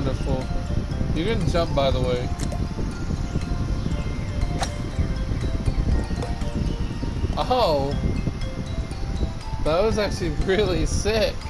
wonderful. You can jump, by the way. Oh! That was actually really sick.